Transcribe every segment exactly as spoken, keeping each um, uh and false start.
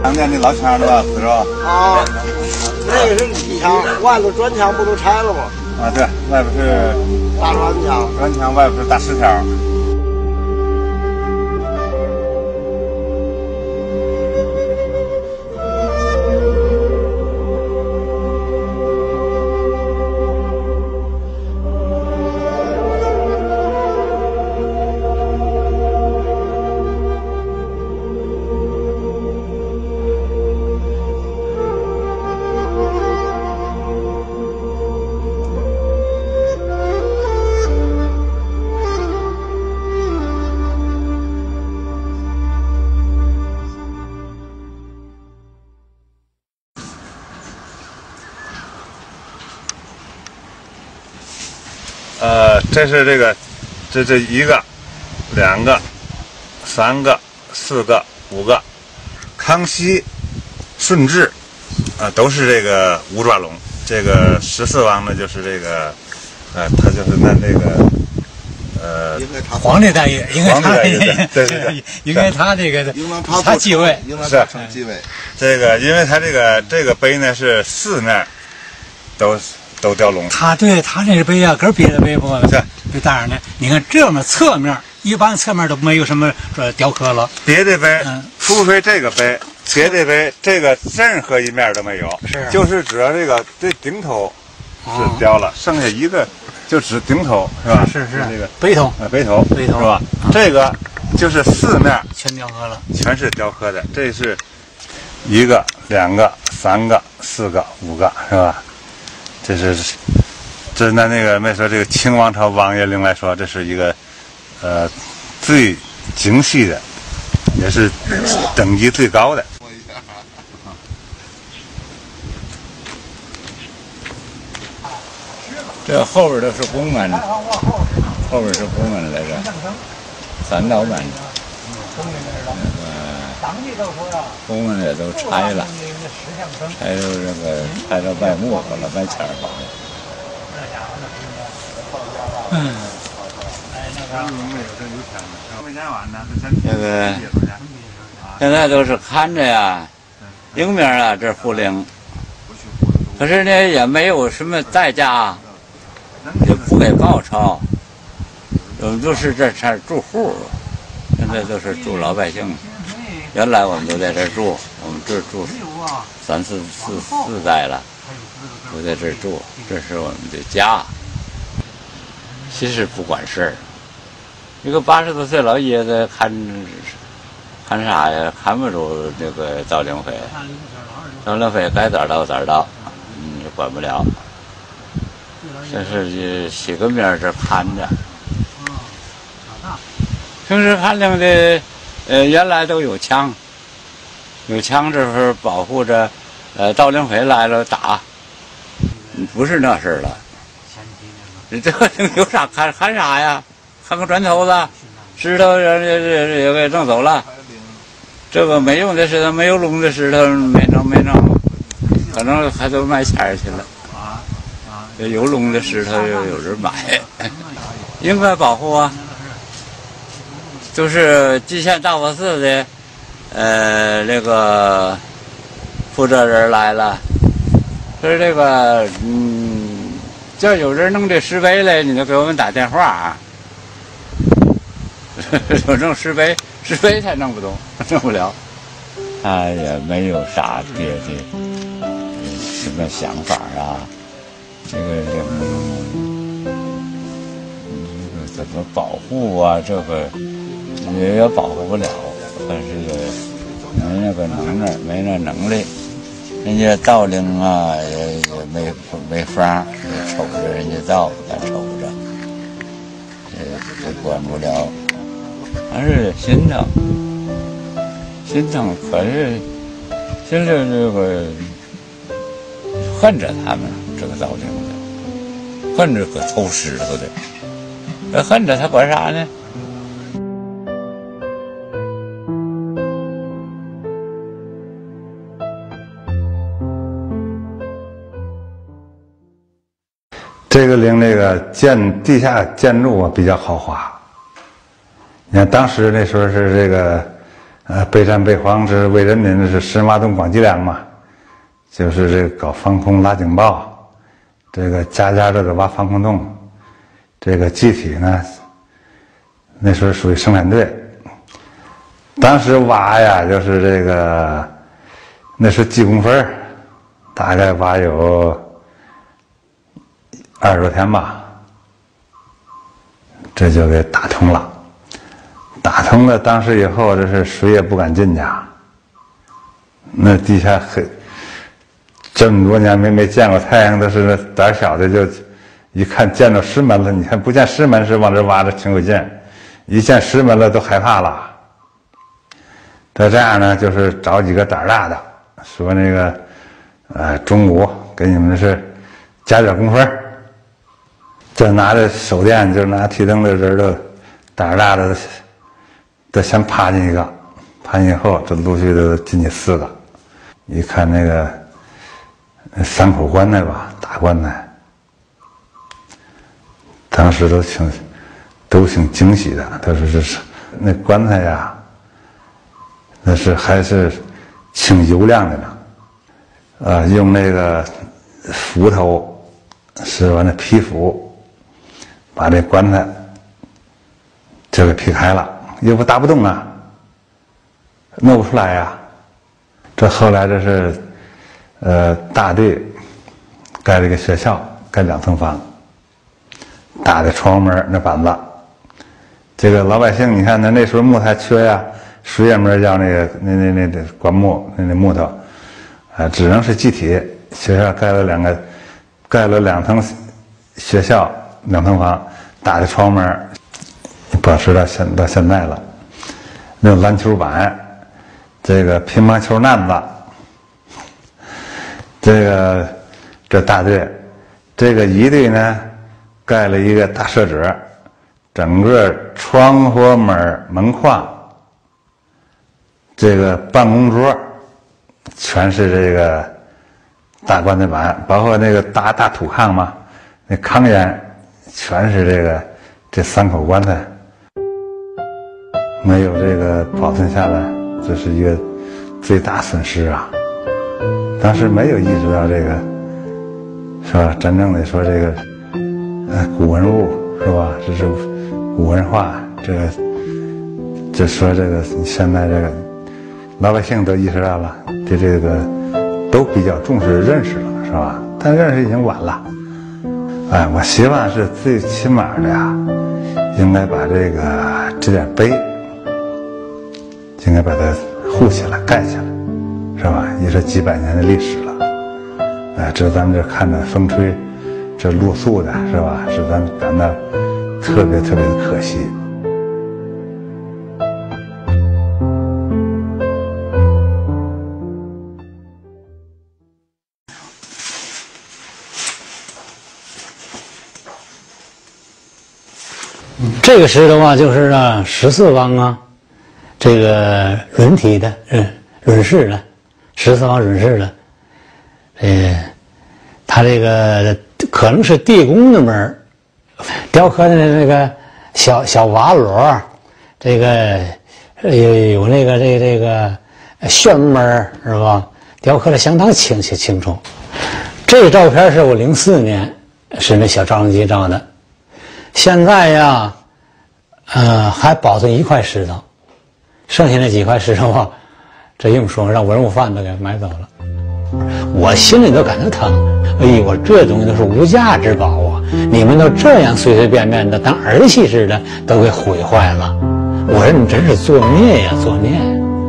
当年的老墙的吧，是吧？ 啊，那个是底墙，外头砖墙不都拆了吗？ 啊，对，外边是大砖墙， 砖墙，外边是大石条。呃，这是这个，这这一个、两个、三个、四个、五个，康熙、顺治，啊、呃，都是这个五爪龙。这个十四王呢，就是这个，呃，他就是那那个，呃， 皇帝大爷，应该他， 对对对， 应该他这个，他继位， 是继位。 这个，因为他这个这个碑呢是四面都。都雕龙， 他对他这个碑啊，跟别的碑不是不大样的。你看这面侧面，一般侧面都没有什么说雕刻了。 别的碑，嗯、除非这个碑，别的碑这个任何一面都没有， 是就是只要这个这顶头是雕了，哦、剩下一个就只顶头是吧？ 是是这个碑头啊，碑头碑头是吧？啊、这个就是四面全雕刻了， 全是雕刻的。这是一个、两个、三个、四个、五个是吧？这是，这那那个没说这个清王朝王爷陵来说，这是一个，呃，最精细的，也是等级最高的。 这后边都是宫门，后边是宫门来着，三道门。那个宫门也都拆了。还有这个拆到卖木头了，卖钱儿了。嗯。这个现在都是看着呀，迎面啊，这福陵。可是呢，也没有什么代价，也不给报酬。我们都是这这住户，现在都是住老百姓。原来我们都在这儿住，我们这儿住三四四四代了，都在这儿住，这是我们的家。其实不管事儿，一个八十多岁老爷子看看啥呀？看不住这个赵灵飞，赵灵飞该咋到咋到，嗯，也管不了。这是洗个面这看着，平时看见的。呃，原来都有枪，有枪这是保护着，呃，赵灵飞来了打，不是那事儿了。这个有啥看看啥呀？看个砖头子，石头人也也给弄走了。这个没用的石头，没有龙的石头没弄没弄，可能还都卖钱去了。有龙的石头有有人买，应该保护啊。就是蓟县大佛寺的，呃，那个负责人来了，说这个，嗯，叫有人弄这石碑来，你就给我们打电话啊。有弄石碑，石碑才弄不动，弄不了。他也没有啥别的什么想法啊，这个这个怎么保护啊？这个。也也保护不了，但是也没那个能耐，没那能力。人家道陵啊，也也没没法，也瞅着人家道，咱瞅着，也也管不了。还是心疼，心疼。可是现在这个恨着他们这个道陵的，恨着个偷石头的，那恨着他管啥呢？ 这个陵这个建地下建筑啊比较豪华。你看当时那时候是这个呃，备战备荒是为人民，是深挖洞广积粮嘛，就是这个搞防空拉警报，这个家家都得挖防空洞，这个机体呢，那时候属于生产队，当时挖呀，就是这个，那是几公分，大概挖有二十多天吧，这就给打通了。打通了，当时以后，这是谁也不敢进去。那地下黑，这么多年没没见过太阳，都是那胆小的就一看见到石门了，你看不见石门是往这挖着挺有劲，一见石门了都害怕了。他这样呢，就是找几个胆大的，说那个，呃，中午给你们是加点工分，就拿着手电，就拿提灯的人都胆大的。这先爬进一个，爬进以后，这陆续的进去四个。一看那个三口棺材吧，大棺材，当时都挺都挺惊喜的。他说这是那棺材呀，那是还是挺油亮的呢。呃，用那个斧头是完了劈斧，把这棺材就给劈开了。又不打不动啊，弄不出来呀。这后来这是，呃，大队盖了一个学校，盖两层房，大的窗户门那板子。这个老百姓，你看那那时候木材缺呀，水爷们要那个那那那那棺木那那木头，啊，只能是集体。学校盖了两个，盖了两层学校，两层房，大的窗户门。保持到现到现在了，那篮球板，这个乒乓球篮子，这个这大队，这个一队呢盖了一个大设置，整个窗户门门框，这个办公桌，全是这个大棺材板，包括那个大大土炕嘛，那炕沿全是这个这三口棺材。没有这个保存下来，这是一个最大损失啊！当时没有意识到这个，是吧？真正的说这个，呃，古文物是吧？这是古文化，这个就说这个现在这个老百姓都意识到了，对这个都比较重视认识了，是吧？但认识已经晚了。哎，我希望是最起码的呀，应该把这个这点碑。应该把它护起来、盖起来，是吧？也是几百年的历史了。哎，这咱们这看着风吹，这露宿的是吧？使咱感到特别特别的可惜。 这个石头啊，就是啊，十四方啊。这个轮体的，嗯，轮式的，十四方轮式的，呃，它这个可能是地宫的门雕刻的那个小小瓦摞，这个有有那个这个这个旋门是吧？雕刻的相当清晰清楚。这个照片是我零四年是那小照相机照的，现在呀，呃，还保存一块石头。剩下那几块石头啊，这硬说让文物贩子给买走了，我心里都感到疼。哎呦，这东西都是无价之宝啊！你们都这样随随便便的当儿戏似的，都给毁坏了。我说你真是作孽呀，作孽！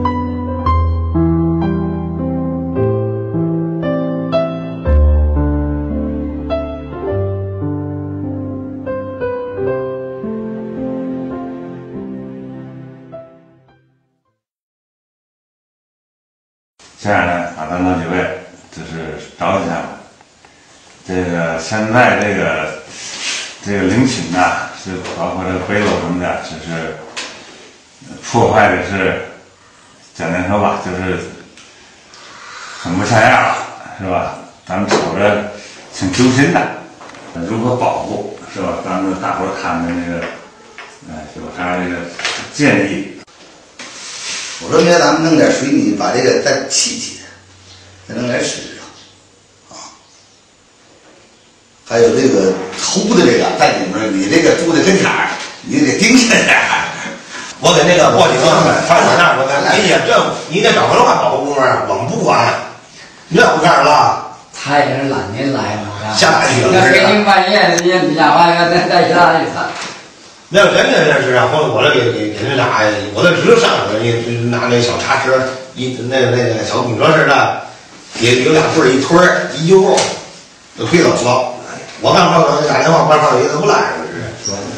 这样呢，把咱老几位就是找一下吧。这个现在这个这个陵寝呐，是包括这个碑楼什么的，就是破坏的是简单说吧，就是很不像样了，是吧？咱们瞅着挺揪心的，如何保护是吧？咱们大伙儿看的那个，哎，有啥这个建议？ 我说明天咱们弄点水泥，把这个再砌起，再弄点石头，啊，还有这个凸的这个在里面，你这个住的跟前儿，你得盯着点。 我给那个报警，派出所那儿说，你也这你得找文化保护部门，我们不管，热乎干了。 他也是懒得来嘛， 下大雨了， 那北京半夜的，你你想完了再再去哪里看？ 那人家那是啊，我我这给给给那俩，我这直上去，你拿那小叉车，一那个那个小公车似的，也有俩棍儿一推儿一揪，就推走了。我刚才我打电话，官方也都不来，是。